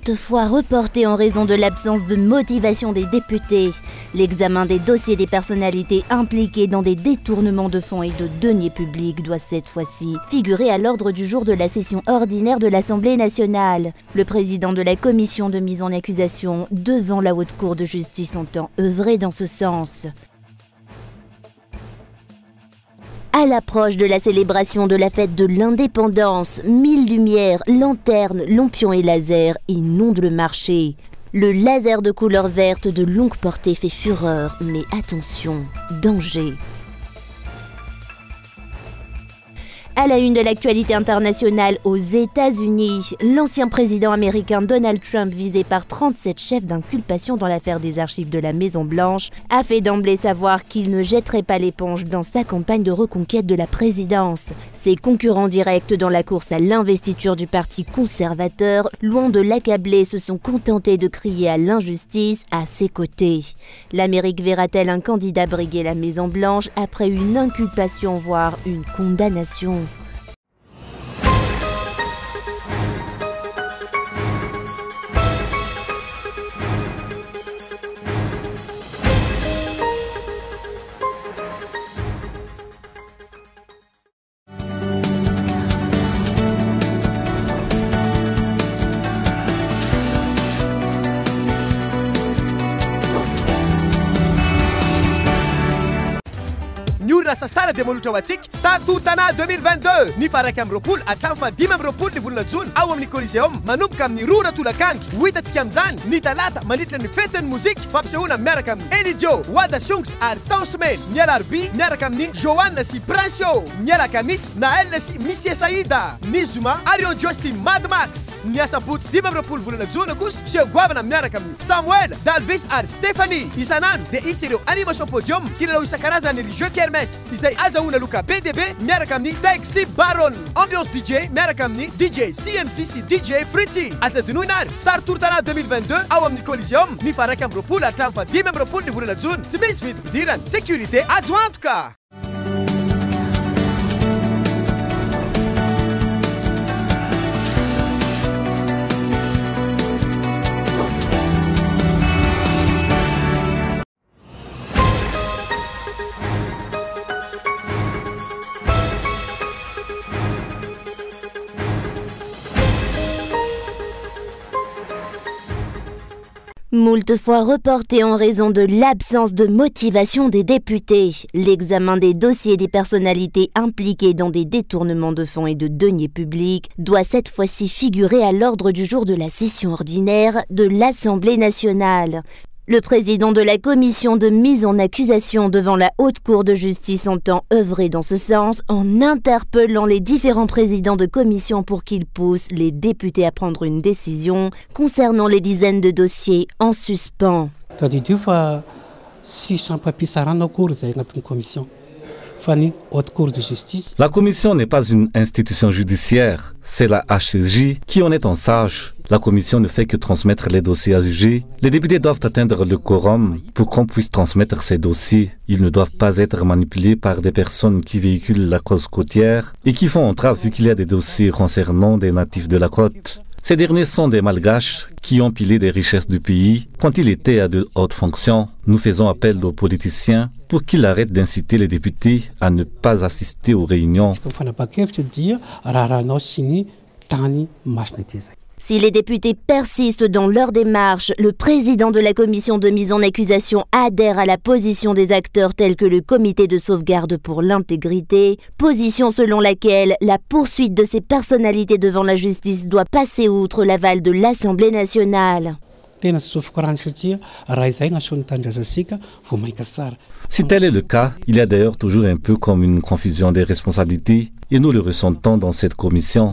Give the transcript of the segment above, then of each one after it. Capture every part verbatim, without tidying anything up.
moult fois reporté en raison de l'absence de motivation des députés. L'examen des dossiers des personnalités impliquées dans des détournements de fonds et de deniers publics doit cette fois-ci figurer à l'ordre du jour de la session ordinaire de l'Assemblée nationale. Le président de la commission de mise en accusation devant la Haute Cour de justice entend œuvrer dans ce sens. À l'approche de la célébration de la fête de l'indépendance, mille lumières, lanternes, lampions et lasers inondent le marché. Le laser de couleur verte de longue portée fait fureur, mais attention, danger. À la une de l'actualité internationale aux États-Unis, l'ancien président américain Donald Trump, visé par trente-sept chefs d'inculpation dans l'affaire des archives de la Maison-Blanche, a fait d'emblée savoir qu'il ne jetterait pas l'éponge dans sa campagne de reconquête de la présidence. Ses concurrents directs dans la course à l'investiture du parti conservateur, loin de l'accabler, se sont contentés de crier à l'injustice à ses côtés. L'Amérique verra-t-elle un candidat briguer la Maison-Blanche après une inculpation, voire une condamnation ? Sa stara dia molotra ho antsika Star Tour-tanà deux mille vingt-deux ny faraka amin'ny roapolo hatramin'ny fahadimy amin'ny roapolo ny volana jona ao amin'ny Coliseum manomboka amin'ny roa tolakandro ho hitantsika amin'izany ny talata mandritra ny fetin'ny mozika fampisehoana miaraka amin'ny Elidio, Wada Songs ary Tansmen, ny alarobia miaraka amin'ny Joanna sy Princio, ny alakamisy Naël sy Missy Saïda, ny zoma Arion Joe sy Mad Max, ny asabotsy dimy amin'ny roapolo volana jona kosa seho goavana miaraka amin'ny Samuel, Dalvis ary Stéphanie. Isanandro dia isy ireo animation podium kilalao isan-karazany ry Jeux Kermesse izay azahoana loka B D B miaraka amin'ny Taxi Baron, Ambiance D J miaraka amin'ny D J C M C sy D J Fritty. Aza dinoina ary Star Tour-tanà deux mille vingt-deux ao amin'ny Coliseum ny faraka amin'ny roapolo hatramin'ny fahadimy amin'ny roapolo ny volana jona. Tsy misy vidim-pidirana, sécurité azo antoka. Moult fois reporté en raison de l'absence de motivation des députés, l'examen des dossiers des personnalités impliquées dans des détournements de fonds et de deniers publics doit cette fois-ci figurer à l'ordre du jour de la session ordinaire de l'Assemblée nationale. Le président de la commission de mise en accusation devant la Haute Cour de justice entend œuvrer dans ce sens en interpellant les différents présidents de commission pour qu'ils poussent les députés à prendre une décision concernant les dizaines de dossiers en suspens. La commission n'est pas une institution judiciaire, c'est la H C J qui en est en charge. La commission ne fait que transmettre les dossiers à juger. Les députés doivent atteindre le quorum pour qu'on puisse transmettre ces dossiers. Ils ne doivent pas être manipulés par des personnes qui véhiculent la cause côtière et qui font entrave vu qu'il y a des dossiers concernant des natifs de la côte. Ces derniers sont des malgaches qui ont pilé des richesses du pays quand il était à de hautes fonctions. Nous faisons appel aux politiciens pour qu'ils arrêtent d'inciter les députés à ne pas assister aux réunions. Si les députés persistent dans leur démarche, le président de la commission de mise en accusation adhère à la position des acteurs tels que le comité de sauvegarde pour l'intégrité, position selon laquelle la poursuite de ces personnalités devant la justice doit passer outre l'aval de l'Assemblée nationale. Si tel est le cas, il y a d'ailleurs toujours un peu comme une confusion des responsabilités et nous le ressentons dans cette commission.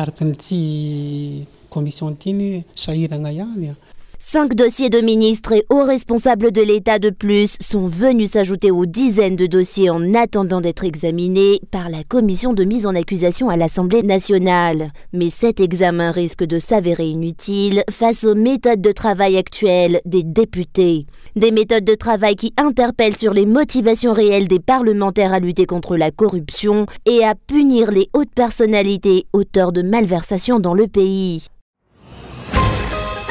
Cinq dossiers de ministres et hauts responsables de l'État de plus sont venus s'ajouter aux dizaines de dossiers en attendant d'être examinés par la commission de mise en accusation à l'Assemblée nationale. Mais cet examen risque de s'avérer inutile face aux méthodes de travail actuelles des députés. Des méthodes de travail qui interpellent sur les motivations réelles des parlementaires à lutter contre la corruption et à punir les hautes personnalités auteurs de malversations dans le pays.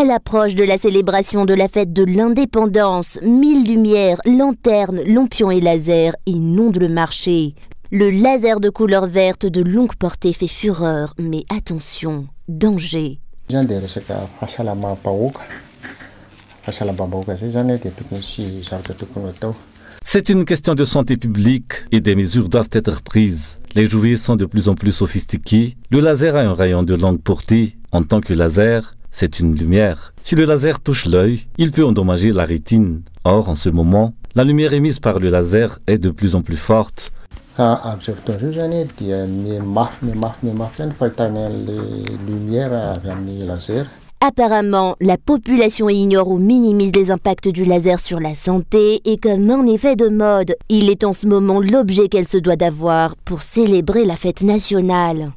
l'approche de la célébration de la fête de l'indépendance, mille lumières, lanternes, lampions et lasers inondent le marché. Le laser de couleur verte de longue portée fait fureur, mais attention, danger. C'est une question de santé publique et des mesures doivent être prises. Les jouets sont de plus en plus sophistiqués. Le laser a un rayon de longue portée. En tant que laser, c'est une lumière. Si le laser touche l'œil, il peut endommager la rétine. Or, en ce moment, la lumière émise par le laser est de plus en plus forte. Apparemment, la population ignore ou minimise les impacts du laser sur la santé et comme un effet de mode, il est en ce moment l'objet qu'elle se doit d'avoir pour célébrer la fête nationale.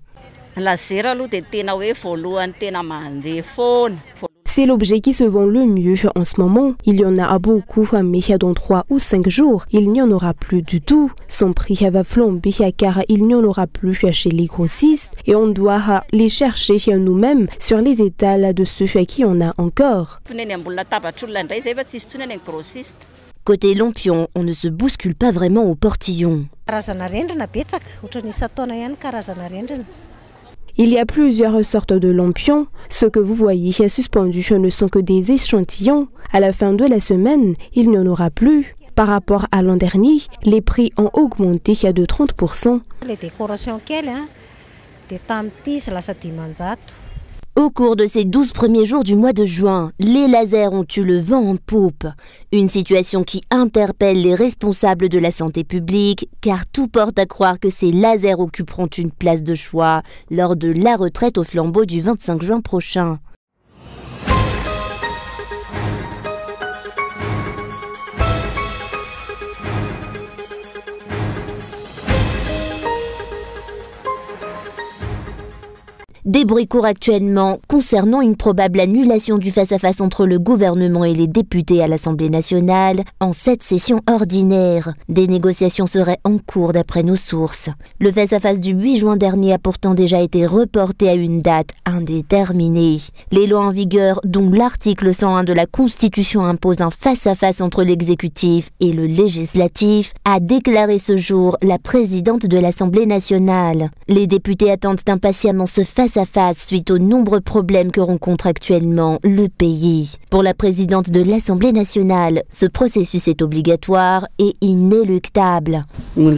C'est l'objet qui se vend le mieux en ce moment. Il y en a beaucoup, mais dans trois ou cinq jours, il n'y en aura plus du tout. Son prix va flamber car il n'y en aura plus chez les grossistes et on doit les chercher nous-mêmes sur les étals de ceux qui en a encore. Côté lampion, on ne se bouscule pas vraiment au portillon. Il y a plusieurs sortes de lampions. Ce que vous voyez suspendus ne sont que des échantillons. À la fin de la semaine, il n'y en aura plus. Par rapport à l'an dernier, les prix ont augmenté de trente pour cent. Au cours de ces douze premiers jours du mois de juin, les lasers ont eu le vent en poupe. Une situation qui interpelle les responsables de la santé publique, car tout porte à croire que ces lasers occuperont une place de choix lors de la retraite au flambeau du vingt-cinq juin prochain. Des bruits courent actuellement concernant une probable annulation du face-à-face entre le gouvernement et les députés à l'Assemblée nationale en cette session ordinaire. Des négociations seraient en cours d'après nos sources. Le face-à-face du huit juin dernier a pourtant déjà été reporté à une date indéterminée. Les lois en vigueur, dont l'article cent un de la Constitution impose un face-à-face entre l'exécutif et le législatif, a déclaré ce jour la présidente de l'Assemblée nationale. Les députés attendent impatiemment ce face à face suite aux nombreux problèmes que rencontre actuellement le pays. Pour la présidente de l'Assemblée nationale, ce processus est obligatoire et inéluctable. Nous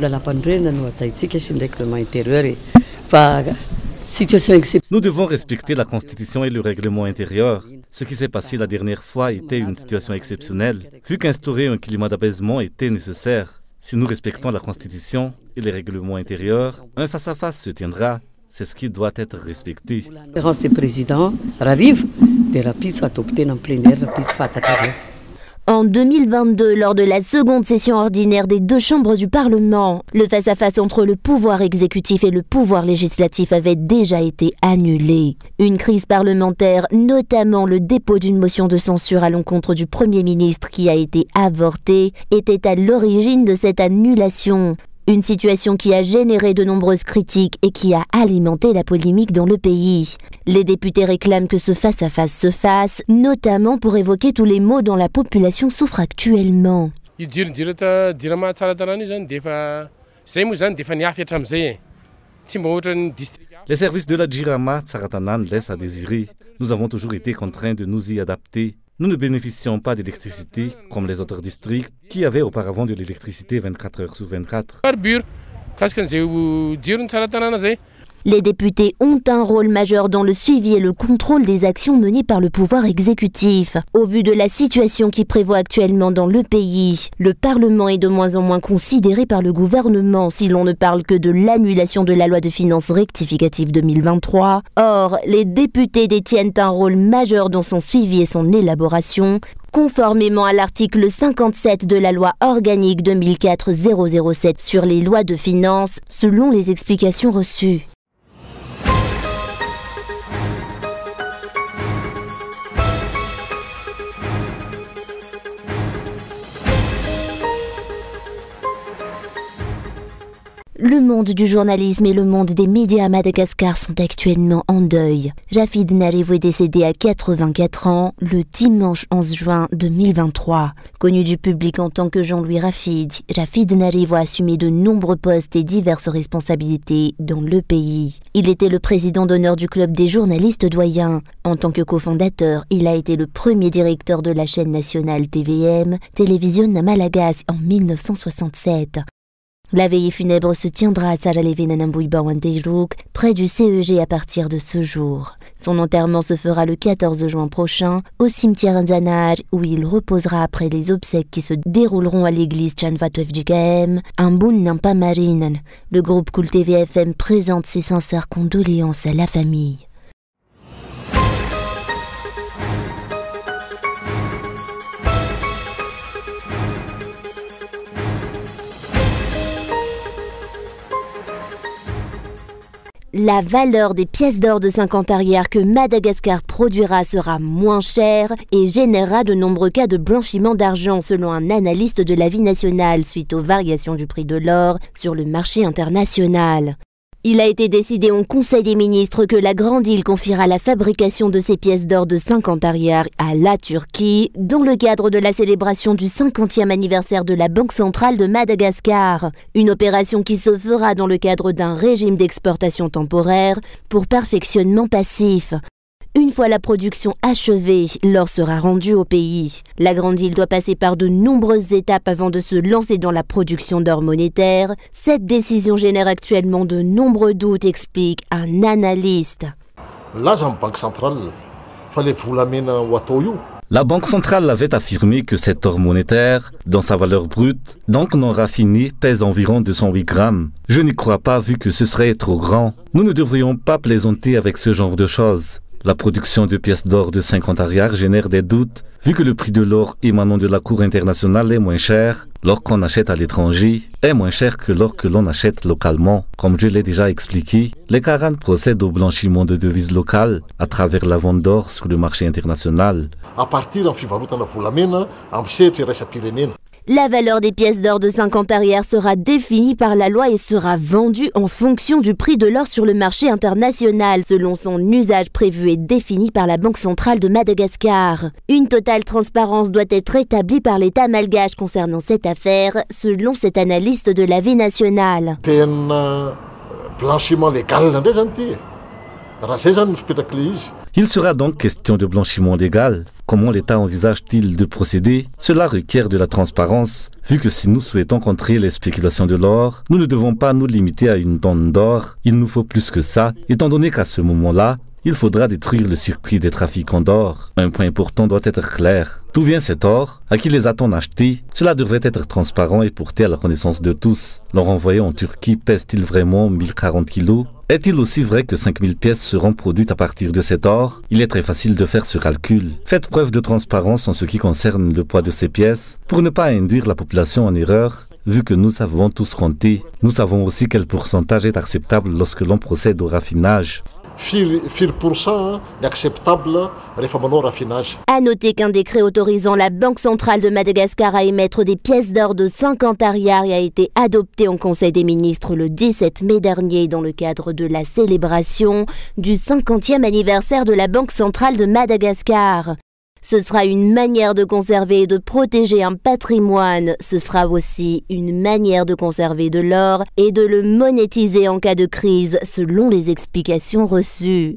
devons respecter la Constitution et le règlement intérieur. Ce qui s'est passé la dernière fois était une situation exceptionnelle, vu qu'instaurer un climat d'apaisement était nécessaire. Si nous respectons la Constitution et les règlements intérieurs, un face-à-face se tiendra. C'est ce qui doit être respecté. La conférence des présidents arrive, des rapides soient adoptés en plénière, rapides soient attachés. En deux mille vingt-deux, lors de la seconde session ordinaire des deux chambres du Parlement, le face-à-face entre le pouvoir exécutif et le pouvoir législatif avait déjà été annulé. Une crise parlementaire, notamment le dépôt d'une motion de censure à l'encontre du Premier ministre qui a été avortée, était à l'origine de cette annulation. Une situation qui a généré de nombreuses critiques et qui a alimenté la polémique dans le pays. Les députés réclament que ce face-à-face se fasse, notamment pour évoquer tous les maux dont la population souffre actuellement. Les services de la Jirama Tsaratanan laissent à désirer. Nous avons toujours été contraints de nous y adapter. Nous ne bénéficions pas d'électricité comme les autres districts qui avaient auparavant de l'électricité vingt-quatre heures sur vingt-quatre. Les députés ont un rôle majeur dans le suivi et le contrôle des actions menées par le pouvoir exécutif. Au vu de la situation qui prévaut actuellement dans le pays, le Parlement est de moins en moins considéré par le gouvernement si l'on ne parle que de l'annulation de la loi de finances rectificative deux mille vingt-trois. Or, les députés détiennent un rôle majeur dans son suivi et son élaboration, conformément à l'article cinquante-sept de la loi organique deux mille quatre zéro zéro sept sur les lois de finances, selon les explications reçues. Le monde du journalisme et le monde des médias à Madagascar sont actuellement en deuil. Rafid Narivo est décédé à quatre-vingt-quatre ans le dimanche onze juin deux mille vingt-trois. Connu du public en tant que Jean-Louis Rafid, Rafid Narivo a assumé de nombreux postes et diverses responsabilités dans le pays. Il était le président d'honneur du club des journalistes doyens. En tant que cofondateur, il a été le premier directeur de la chaîne nationale T V M, Télévision Malagasy, en mille neuf cent soixante-sept. La veillée funèbre se tiendra à Tsaralevenanamboui-Bawantejouk, près du C E G à partir de ce jour. Son enterrement se fera le quatorze juin prochain au cimetière Nzanaj, où il reposera après les obsèques qui se dérouleront à l'église Chanvatwefjikaem, un Boun Nampamarinen. Le groupe Cool T V F M présente ses sincères condoléances à la famille. La valeur des pièces d'or de cinquante arrière que Madagascar produira sera moins chère et générera de nombreux cas de blanchiment d'argent selon un analyste de la vie nationale suite aux variations du prix de l'or sur le marché international. Il a été décidé au Conseil des ministres que la Grande Île confiera la fabrication de ces pièces d'or de cinquante arrière à la Turquie, dans le cadre de la célébration du cinquantième anniversaire de la Banque centrale de Madagascar. Une opération qui se fera dans le cadre d'un régime d'exportation temporaire pour perfectionnement passif. Une fois la production achevée, l'or sera rendu au pays. La Grande Île doit passer par de nombreuses étapes avant de se lancer dans la production d'or monétaire. Cette décision génère actuellement de nombreux doutes, explique un analyste. La Banque centrale, fallait vous l'amener au Atoyo. La Banque centrale avait affirmé que cet or monétaire, dans sa valeur brute, donc non raffiné, pèse environ deux cent huit grammes. Je n'y crois pas vu que ce serait trop grand. Nous ne devrions pas plaisanter avec ce genre de choses. La production de pièces d'or de cinquante arrière génère des doutes, vu que le prix de l'or émanant de la Cour internationale est moins cher. L'or qu'on achète à l'étranger est moins cher que l'or que l'on achète localement. Comme je l'ai déjà expliqué, les Karen procèdent au blanchiment de devises locales à travers la vente d'or sur le marché international. À partir d'un fivaroutana volamena, am setra resa pirenena. La valeur des pièces d'or de cinquante arrière sera définie par la loi et sera vendue en fonction du prix de l'or sur le marché international, selon son usage prévu et défini par la Banque centrale de Madagascar. Une totale transparence doit être établie par l'État malgache concernant cette affaire, selon cet analyste de la vie nationale. Blanchiment légal, il sera donc question de blanchiment légal. Comment l'État envisage-t-il de procéder? Cela requiert de la transparence, vu que si nous souhaitons contrer les spéculations de l'or, nous ne devons pas nous limiter à une tonne d'or. Il nous faut plus que ça, étant donné qu'à ce moment-là, il faudra détruire le circuit des trafiquants d'or. Un point important doit être clair. D'où vient cet or? À qui les a-t-on achetés? Cela devrait être transparent et porté à la connaissance de tous. L'or envoyé en Turquie pèse-t-il vraiment mille quarante kilos? Est-il aussi vrai que cinq mille pièces seront produites à partir de cet or? Il est très facile de faire ce calcul. Faites preuve de transparence en ce qui concerne le poids de ces pièces pour ne pas induire la population en erreur. Vu que nous savons tous compter, nous savons aussi quel pourcentage est acceptable lorsque l'on procède au raffinage. acceptable raffinage. À noter qu'un décret autorisant la Banque centrale de Madagascar à émettre des pièces d'or de cinquante arrière a été adopté en Conseil des ministres le dix-sept mai dernier dans le cadre de la célébration du cinquantième anniversaire de la Banque centrale de Madagascar. Ce sera une manière de conserver et de protéger un patrimoine. Ce sera aussi une manière de conserver de l'or et de le monétiser en cas de crise, selon les explications reçues.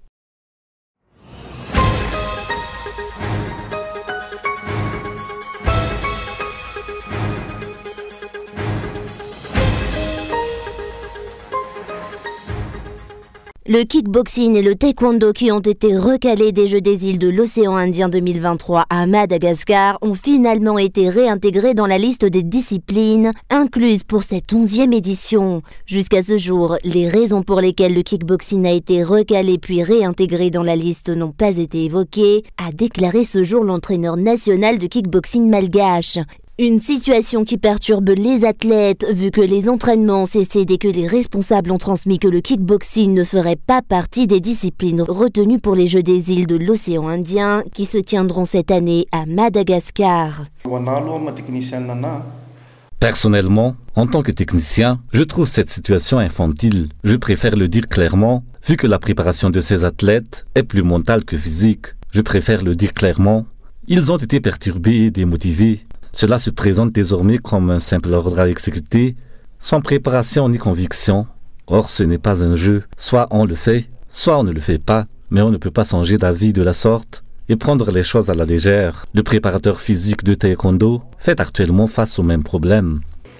Le kickboxing et le taekwondo qui ont été recalés des Jeux des îles de l'océan Indien deux mille vingt-trois à Madagascar ont finalement été réintégrés dans la liste des disciplines incluses pour cette onzième édition. Jusqu'à ce jour, les raisons pour lesquelles le kickboxing a été recalé puis réintégré dans la liste n'ont pas été évoquées, a déclaré ce jour l'entraîneur national de kickboxing malgache. Une situation qui perturbe les athlètes, vu que les entraînements ont cessé dès que les responsables ont transmis que le kickboxing ne ferait pas partie des disciplines retenues pour les Jeux des îles de l'océan Indien, qui se tiendront cette année à Madagascar. Personnellement, en tant que technicien, je trouve cette situation infantile. Je préfère le dire clairement, vu que la préparation de ces athlètes est plus mentale que physique. Je préfère le dire clairement. Ils ont été perturbés et démotivés. Cela se présente désormais comme un simple ordre à exécuter, sans préparation ni conviction. Or, ce n'est pas un jeu. Soit on le fait, soit on ne le fait pas. Mais on ne peut pas changer d'avis de la sorte et prendre les choses à la légère. Le préparateur physique de taekwondo fait actuellement face au même problème.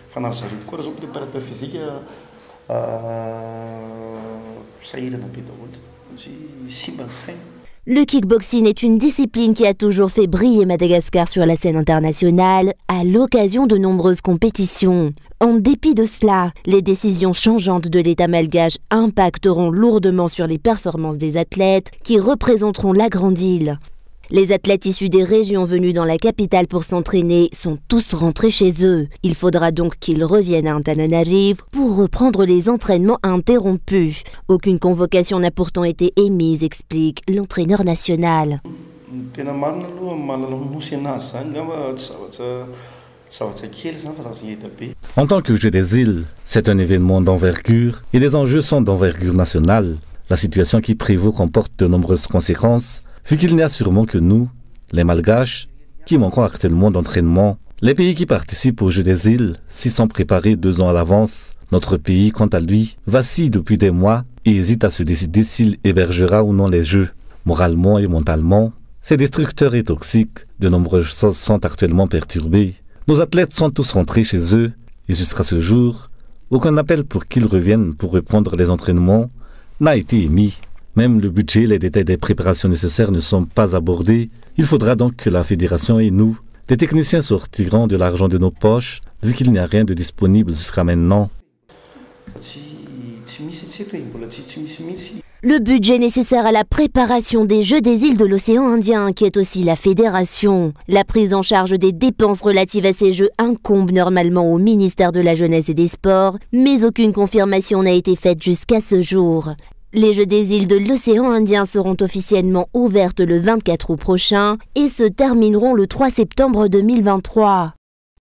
Le kickboxing est une discipline qui a toujours fait briller Madagascar sur la scène internationale à l'occasion de nombreuses compétitions. En dépit de cela, les décisions changeantes de l'État malgache impacteront lourdement sur les performances des athlètes qui représenteront la Grande Île. Les athlètes issus des régions venues dans la capitale pour s'entraîner sont tous rentrés chez eux. Il faudra donc qu'ils reviennent à Antananarivo pour reprendre les entraînements interrompus. Aucune convocation n'a pourtant été émise, explique l'entraîneur national. En tant que Jeux des îles, c'est un événement d'envergure et les enjeux sont d'envergure nationale. La situation qui prévaut comporte de nombreuses conséquences, vu qu'il n'y a sûrement que nous, les Malgaches, qui manquons actuellement d'entraînement. Les pays qui participent aux Jeux des îles s'y sont préparés deux ans à l'avance. Notre pays, quant à lui, vacille depuis des mois et hésite à se décider s'il hébergera ou non les Jeux. Moralement et mentalement, c'est destructeur et toxique. De nombreuses choses sont actuellement perturbées. Nos athlètes sont tous rentrés chez eux et jusqu'à ce jour, aucun appel pour qu'ils reviennent pour reprendre les entraînements n'a été émis. Même le budget et les détails des préparations nécessaires ne sont pas abordés. Il faudra donc que la fédération et nous, les techniciens, sortiront de l'argent de nos poches, vu qu'il n'y a rien de disponible jusqu'à maintenant. Le budget nécessaire à la préparation des Jeux des îles de l'océan Indien inquiète aussi la fédération. La prise en charge des dépenses relatives à ces Jeux incombe normalement au ministère de la Jeunesse et des Sports, mais aucune confirmation n'a été faite jusqu'à ce jour. Les Jeux des îles de l'océan Indien seront officiellement ouvertes le vingt-quatre août prochain et se termineront le trois septembre deux mille vingt-trois.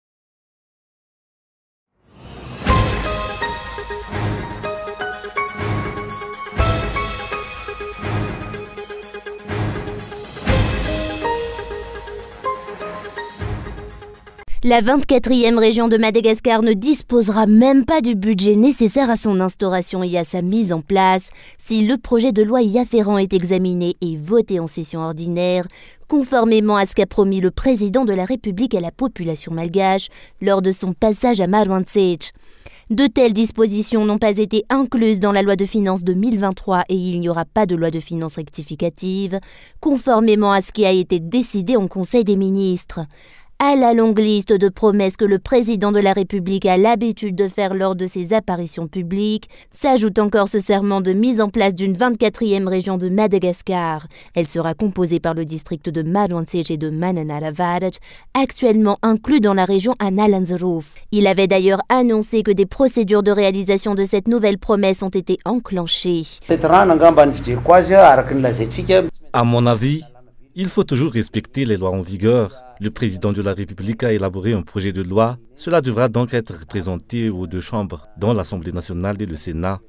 La vingt-quatrième région de Madagascar ne disposera même pas du budget nécessaire à son instauration et à sa mise en place si le projet de loi y afférent est examiné et voté en session ordinaire, conformément à ce qu'a promis le président de la République à la population malgache lors de son passage à Marwantsech. De telles dispositions n'ont pas été incluses dans la loi de finances deux mille vingt-trois et il n'y aura pas de loi de finances rectificative, conformément à ce qui a été décidé en Conseil des ministres. À la longue liste de promesses que le président de la République a l'habitude de faire lors de ses apparitions publiques, s'ajoute encore ce serment de mise en place d'une vingt-quatrième région de Madagascar. Elle sera composée par le district de Marwantsech et de Mananaravarat, actuellement inclus dans la région Analanzarouf. Il avait d'ailleurs annoncé que des procédures de réalisation de cette nouvelle promesse ont été enclenchées. À mon avis, il faut toujours respecter les lois en vigueur. Le président de la République a élaboré un projet de loi. Cela devra donc être présenté aux deux chambres, dont l'Assemblée nationale et le Sénat.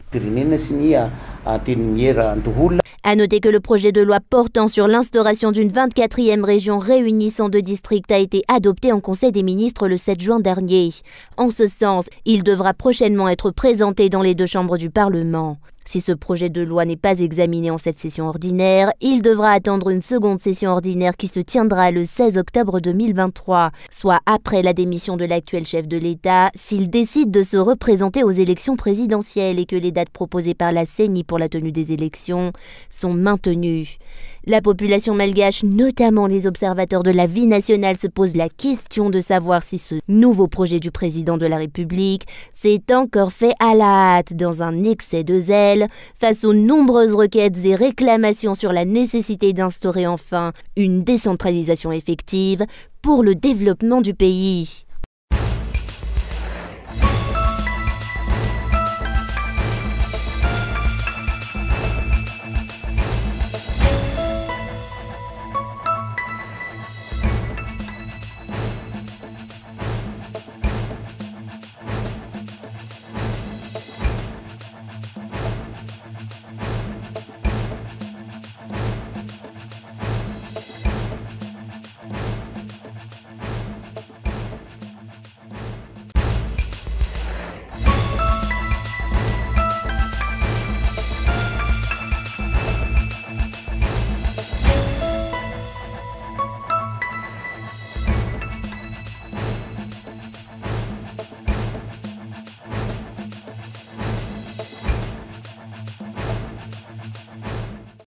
À noter que le projet de loi portant sur l'instauration d'une vingt-quatrième région réunissant deux districts a été adopté en Conseil des ministres le sept juin dernier. En ce sens, il devra prochainement être présenté dans les deux chambres du Parlement. Si ce projet de loi n'est pas examiné en cette session ordinaire, il devra attendre une seconde session ordinaire qui se tiendra le seize octobre deux mille vingt-trois, soit après la démission de l'actuel chef de l'État, s'il décide de se représenter aux élections présidentielles et que les dates proposées par la C E N I pour la tenue des élections sont maintenues. La population malgache, notamment les observateurs de la vie nationale, se pose la question de savoir si ce nouveau projet du président de la République s'est encore fait à la hâte dans un excès de zèle face aux nombreuses requêtes et réclamations sur la nécessité d'instaurer enfin une décentralisation effective pour le développement du pays.